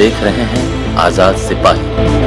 देख रहे हैं आजाद सिपाही।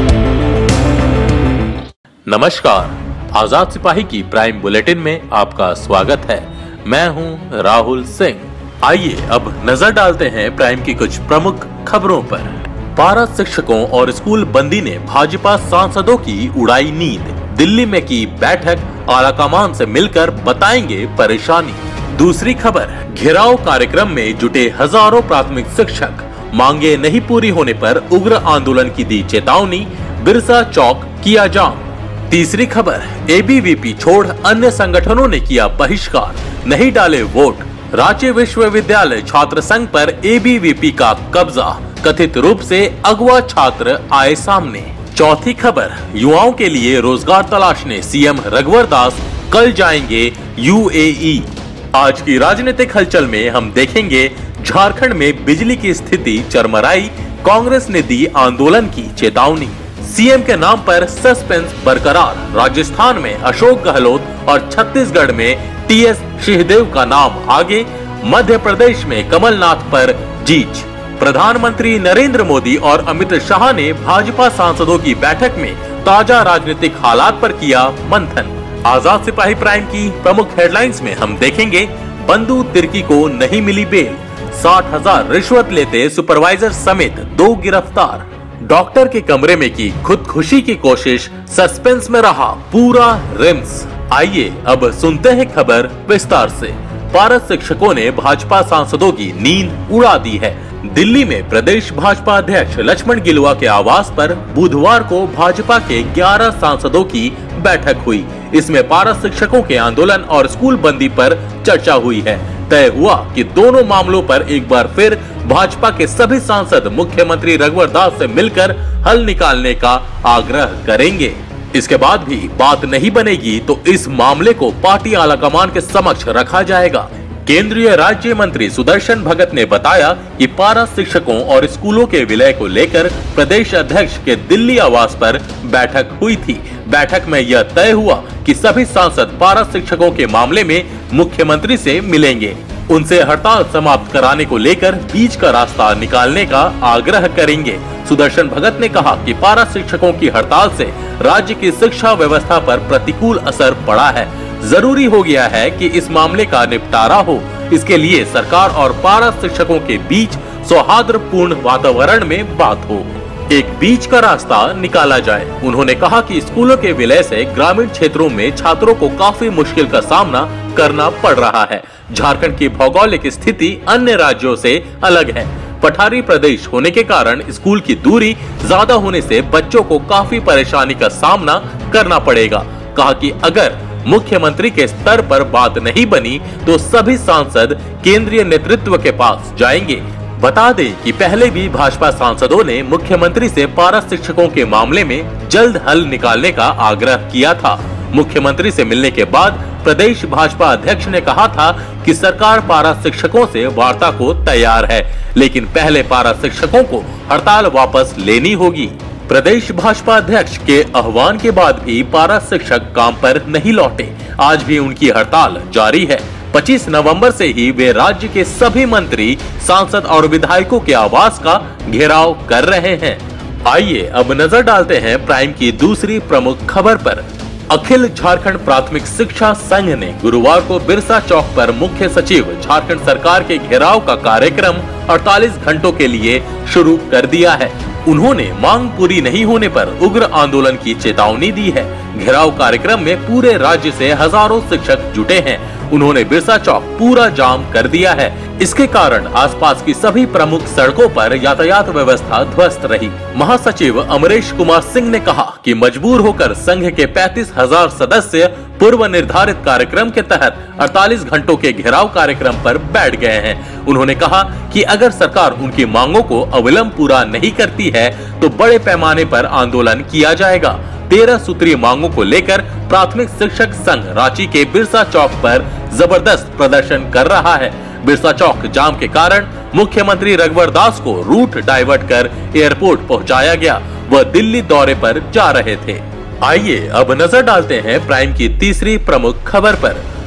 नमस्कार, आजाद सिपाही की प्राइम बुलेटिन में आपका स्वागत है। मैं हूं राहुल सिंह। आइए अब नजर डालते हैं प्राइम की कुछ प्रमुख खबरों पर। पारा शिक्षकों और स्कूल बंदी ने भाजपा सांसदों की उड़ाई नींद। दिल्ली में की बैठक, आलाकमान से मिलकर बताएंगे परेशानी। दूसरी खबर, घेराव कार्यक्रम में जुटे हजारों प्राथमिक शिक्षक, मांगे नहीं पूरी होने पर उग्र आंदोलन की दी चेतावनी, बिरसा चौक किया जाम। तीसरी खबर, एबीवीपी छोड़ अन्य संगठनों ने किया बहिष्कार, नहीं डाले वोट। रांची विश्वविद्यालय छात्र संघ पर एबीवीपी का कब्जा, कथित रूप से अगवा छात्र आए सामने। चौथी खबर, युवाओं के लिए रोजगार तलाशने सीएम रघुवर दास कल जाएंगे यूएई। आज की राजनीतिक हलचल में हम देखेंगे झारखंड में बिजली की स्थिति चरमराई, कांग्रेस ने दी आंदोलन की चेतावनी। सीएम के नाम पर सस्पेंस बरकरार, राजस्थान में अशोक गहलोत और छत्तीसगढ़ में टीएस सिंहदेव का नाम आगे, मध्य प्रदेश में कमलनाथ पर जीत। प्रधानमंत्री नरेंद्र मोदी और अमित शाह ने भाजपा सांसदों की बैठक में ताजा राजनीतिक हालात पर किया मंथन। आजाद सिपाही प्राइम की प्रमुख हेडलाइंस में हम देखेंगे, बंधु तिर्की को नहीं मिली बेल, 60,000 रिश्वत लेते सुपरवाइजर समेत 2 गिरफ्तार। डॉक्टर के कमरे में की खुदकुशी की कोशिश, सस्पेंस में रहा पूरा रिम्स। आइए अब सुनते हैं खबर विस्तार से। पारा शिक्षकों ने भाजपा सांसदों की नींद उड़ा दी है। दिल्ली में प्रदेश भाजपा अध्यक्ष लक्ष्मण गिलुआ के आवास पर बुधवार को भाजपा के 11 सांसदों की बैठक हुई। इसमें पारा शिक्षकों के आंदोलन और स्कूल बंदी पर चर्चा हुई है। तय हुआ कि दोनों मामलों पर एक बार फिर भाजपा के सभी सांसद मुख्यमंत्री रघुवर दास से मिलकर हल निकालने का आग्रह करेंगे। इसके बाद भी बात नहीं बनेगी तो इस मामले को पार्टी आलाकमान के समक्ष रखा जाएगा। केंद्रीय राज्य मंत्री सुदर्शन भगत ने बताया कि पारा शिक्षकों और स्कूलों के विलय को लेकर प्रदेश अध्यक्ष के दिल्ली आवास पर बैठक हुई थी। बैठक में यह तय हुआ कि सभी सांसद पारा शिक्षकों के मामले में मुख्यमंत्री से मिलेंगे, उनसे हड़ताल समाप्त कराने को लेकर बीच का रास्ता निकालने का आग्रह करेंगे। सुदर्शन भगत ने कहा कि पारा शिक्षकों की हड़ताल से राज्य की शिक्षा व्यवस्था पर प्रतिकूल असर पड़ा है। जरूरी हो गया है कि इस मामले का निपटारा हो। इसके लिए सरकार और पारा शिक्षकों के बीच सौहार्दपूर्ण वातावरण में बात हो, एक बीच का रास्ता निकाला जाए। उन्होंने कहा कि स्कूलों के विलय से ग्रामीण क्षेत्रों में छात्रों को काफी मुश्किल का सामना करना पड़ रहा है। झारखंड की भौगोलिक स्थिति अन्य राज्यों से अलग है। पठारी प्रदेश होने के कारण स्कूल की दूरी ज्यादा होने से बच्चों को काफी परेशानी का सामना करना पड़ेगा। कहा कि अगर मुख्यमंत्री के स्तर पर बात नहीं बनी तो सभी सांसद केंद्रीय नेतृत्व के पास जाएंगे। बता दें कि पहले भी भाजपा सांसदों ने मुख्यमंत्री से पारा शिक्षकों के मामले में जल्द हल निकालने का आग्रह किया था। मुख्यमंत्री से मिलने के बाद प्रदेश भाजपा अध्यक्ष ने कहा था कि सरकार पारा शिक्षकों से वार्ता को तैयार है, लेकिन पहले पारा शिक्षकों को हड़ताल वापस लेनी होगी। प्रदेश भाजपा अध्यक्ष के आह्वान के बाद भी पारा शिक्षक काम पर नहीं लौटे। आज भी उनकी हड़ताल जारी है। 25 नवंबर से ही वे राज्य के सभी मंत्री, सांसद और विधायकों के आवास का घेराव कर रहे हैं। आइए अब नजर डालते हैं प्राइम की दूसरी प्रमुख खबर पर। अखिल झारखंड प्राथमिक शिक्षा संघ ने गुरुवार को बिरसा चौक पर मुख्य सचिव झारखंड सरकार के घेराव का कार्यक्रम 48 घंटों के लिए शुरू कर दिया है। उन्होंने मांग पूरी नहीं होने पर उग्र आंदोलन की चेतावनी दी है। घेराव कार्यक्रम में पूरे राज्य से हजारों शिक्षक जुटे हैं। उन्होंने बिरसा चौक पूरा जाम कर दिया है। इसके कारण आसपास की सभी प्रमुख सड़कों पर यातायात व्यवस्था ध्वस्त रही। महासचिव अमरेश कुमार सिंह ने कहा कि मजबूर होकर संघ के 35,000 सदस्य पूर्व निर्धारित कार्यक्रम के तहत 48 घंटों के घेराव कार्यक्रम पर बैठ गए हैं। उन्होंने कहा कि अगर सरकार उनकी मांगों को अविलंब पूरा नहीं करती है तो बड़े पैमाने पर आंदोलन किया जाएगा। 13 सूत्रीय मांगों को लेकर प्राथमिक शिक्षक संघ रांची के बिरसा चौक पर जबरदस्त प्रदर्शन कर रहा है। बिरसा चौक जाम के कारण मुख्यमंत्री रघुवर दास को रूट डाइवर्ट कर एयरपोर्ट पहुंचाया गया। वह दिल्ली दौरे पर जा रहे थे। आइए अब नजर डालते हैं प्राइम की तीसरी प्रमुख खबर पर।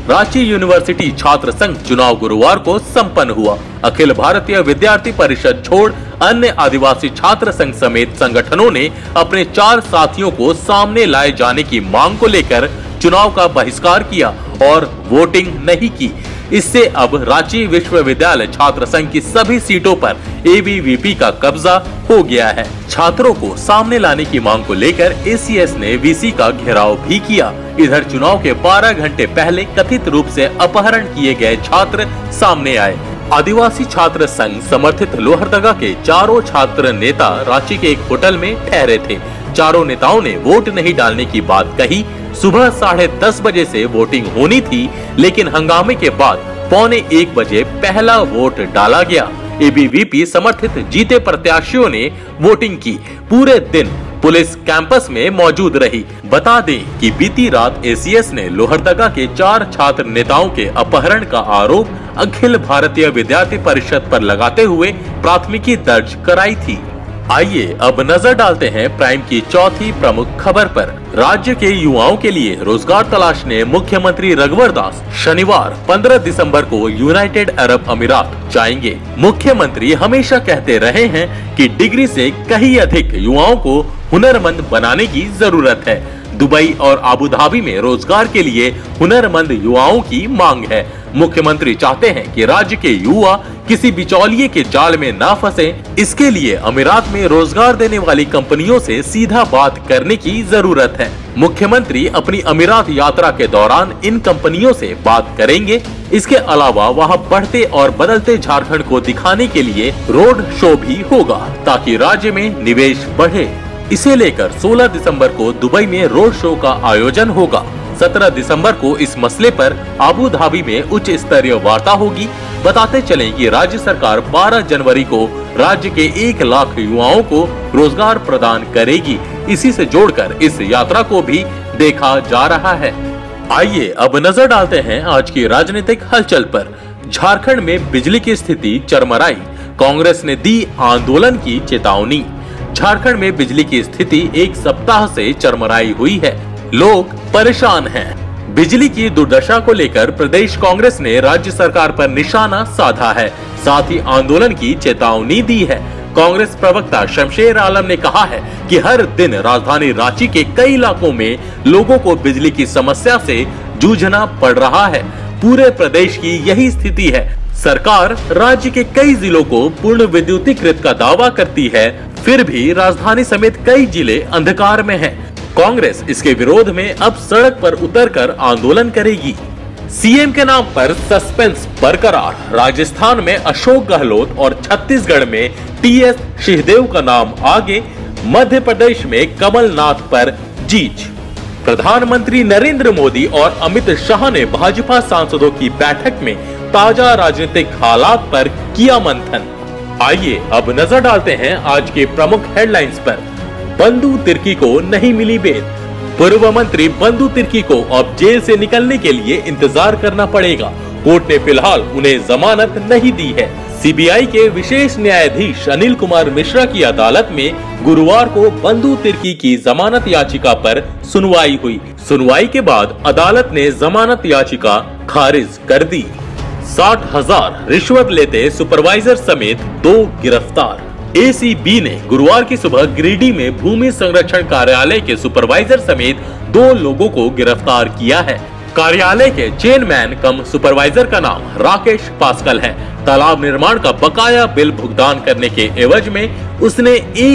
रांची यूनिवर्सिटी छात्र संघ चुनाव गुरुवार को संपन्न हुआ। अखिल भारतीय विद्यार्थी परिषद छोड़ अन्य आदिवासी छात्र संघ समेत संगठनों ने अपने 4 साथियों को सामने लाए जाने की मांग को लेकर चुनाव का बहिष्कार किया और वोटिंग नहीं की। इससे अब रांची विश्वविद्यालय छात्र संघ की सभी सीटों पर एबीवीपी का कब्जा हो गया है। छात्रों को सामने लाने की मांग को लेकर एसीएस ने वीसी का घेराव भी किया। इधर चुनाव के 12 घंटे पहले कथित रूप से अपहरण किए गए छात्र सामने आए। आदिवासी छात्र संघ समर्थित लोहरदगा के चारों छात्र नेता रांची के एक होटल में ठहरे थे। चारों नेताओं ने वोट नहीं डालने की बात कही। सुबह 10:30 बजे से वोटिंग होनी थी, लेकिन हंगामे के बाद 12:45 बजे पहला वोट डाला गया। एबीवीपी समर्थित जीते प्रत्याशियों ने वोटिंग की। पूरे दिन पुलिस कैंपस में मौजूद रही। बता दें कि बीती रात एसीएस ने लोहरदगा के 4 छात्र नेताओं के अपहरण का आरोप अखिल भारतीय विद्यार्थी परिषद पर लगाते हुए प्राथमिकी दर्ज कराई थी। आइए अब नजर डालते हैं प्राइम की चौथी प्रमुख खबर पर। राज्य के युवाओं के लिए रोजगार तलाशने मुख्यमंत्री रघुवर दास शनिवार 15 दिसंबर को यूनाइटेड अरब अमीरात जाएंगे। मुख्यमंत्री हमेशा कहते रहे हैं कि डिग्री से कहीं अधिक युवाओं को हुनरमंद बनाने की जरूरत है। दुबई और अबू धाबी में रोजगार के लिए हुनरमंद युवाओं की मांग है। मुख्यमंत्री चाहते हैं कि राज्य के युवा किसी बिचौलिए के जाल में ना फंसे। इसके लिए अमीरात में रोजगार देने वाली कंपनियों से सीधा बात करने की जरूरत है। मुख्यमंत्री अपनी अमीरात यात्रा के दौरान इन कंपनियों से बात करेंगे। इसके अलावा वहां बढ़ते और बदलते झारखंड को दिखाने के लिए रोड शो भी होगा ताकि राज्य में निवेश बढ़े। इसे लेकर 16 दिसंबर को दुबई में रोड शो का आयोजन होगा। 17 दिसंबर को इस मसले पर अबू धाबी में उच्च स्तरीय वार्ता होगी। बताते चलें कि राज्य सरकार 12 जनवरी को राज्य के 1 लाख युवाओं को रोजगार प्रदान करेगी। इसी से जोड़कर इस यात्रा को भी देखा जा रहा है। आइए अब नजर डालते हैं आज की राजनीतिक हलचल पर। झारखंड में बिजली की स्थिति चरमराई, कांग्रेस ने दी आंदोलन की चेतावनी। झारखंड में बिजली की स्थिति 1 सप्ताह से चरमराई हुई है। लोग परेशान हैं। बिजली की दुर्दशा को लेकर प्रदेश कांग्रेस ने राज्य सरकार पर निशाना साधा है, साथ ही आंदोलन की चेतावनी दी है। कांग्रेस प्रवक्ता शमशेर आलम ने कहा है कि हर दिन राजधानी रांची के कई इलाकों में लोगों को बिजली की समस्या से जूझना पड़ रहा है। पूरे प्रदेश की यही स्थिति है। सरकार राज्य के कई जिलों को पूर्ण विद्युतीकृत का दावा करती है, फिर भी राजधानी समेत कई जिले अंधकार में हैं। कांग्रेस इसके विरोध में अब सड़क पर उतरकर आंदोलन करेगी। सीएम के नाम पर सस्पेंस बरकरार। राजस्थान में अशोक गहलोत और छत्तीसगढ़ में टीएस सिंहदेव का नाम आगे। मध्य प्रदेश में कमलनाथ पर जीत। प्रधानमंत्री नरेंद्र मोदी और अमित शाह ने भाजपा सांसदों की बैठक में ताजा राजनीतिक हालात पर किया मंथन। आइए अब नजर डालते हैं आज के प्रमुख हेडलाइंस पर। बंधु तिर्की को नहीं मिली बेल। पूर्व मंत्री बंधु तिर्की को अब जेल से निकलने के लिए इंतजार करना पड़ेगा। कोर्ट ने फिलहाल उन्हें जमानत नहीं दी है। सीबीआई के विशेष न्यायाधीश अनिल कुमार मिश्रा की अदालत में गुरुवार को बंधु तिर्की की जमानत याचिका पर सुनवाई हुई। सुनवाई के बाद अदालत ने जमानत याचिका खारिज कर दी। 60,000 रिश्वत लेते सुपरवाइजर समेत 2 गिरफ्तार। एसीबी ने गुरुवार की सुबह गिरिडीह में भूमि संरक्षण कार्यालय के सुपरवाइजर समेत 2 लोगों को गिरफ्तार किया है। कार्यालय के चेयरमैन कम सुपरवाइजर का नाम राकेश पास्कल है। तालाब निर्माण का बकाया बिल भुगतान करने के एवज में उसने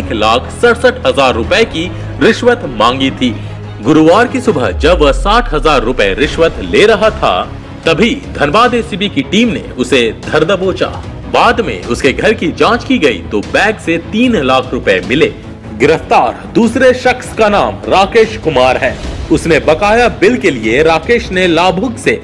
1,67,000 रुपए की रिश्वत मांगी थी। गुरुवार की सुबह जब वह 60,000 रुपए रिश्वत ले रहा था, तभी धनबाद एसीबी की टीम ने उसे धर दबोचा। बाद में उसके घर की जांच की गई तो बैग से 3 लाख रुपए मिले। गिरफ्तार दूसरे शख्स का नाम राकेश कुमार है। उसने बकाया बिल के लिए राकेश ने लाभुक से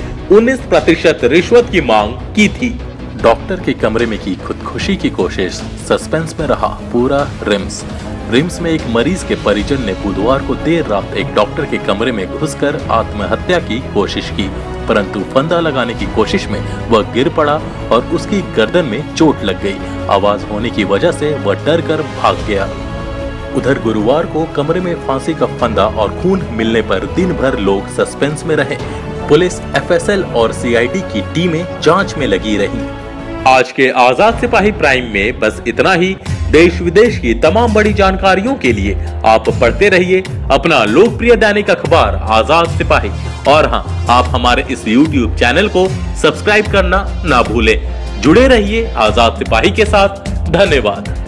19% रिश्वत की मांग की थी। डॉक्टर के कमरे में की खुदकुशी की कोशिश, सस्पेंस में रहा पूरा रिम्स में एक मरीज के परिजन ने बुधवार को देर रात एक डॉक्टर के कमरे में घुसकर आत्महत्या की कोशिश की, परंतु फंदा लगाने की कोशिश में वह गिर पड़ा और उसकी गर्दन में चोट लग गई। आवाज होने की वजह से वह डर कर भाग गया। उधर गुरुवार को कमरे में फांसी का फंदा और खून मिलने पर दिन भर लोग सस्पेंस में रहे। पुलिस, FSL और CID की टीमें जांच में लगी रही। आज के आजाद सिपाही प्राइम में बस इतना ही। देश विदेश की तमाम बड़ी जानकारियों के लिए आप पढ़ते रहिए अपना लोकप्रिय दैनिक अखबार आजाद सिपाही। और हाँ, आप हमारे इस YouTube चैनल को सब्सक्राइब करना ना भूलें। जुड़े रहिए आजाद सिपाही के साथ। धन्यवाद।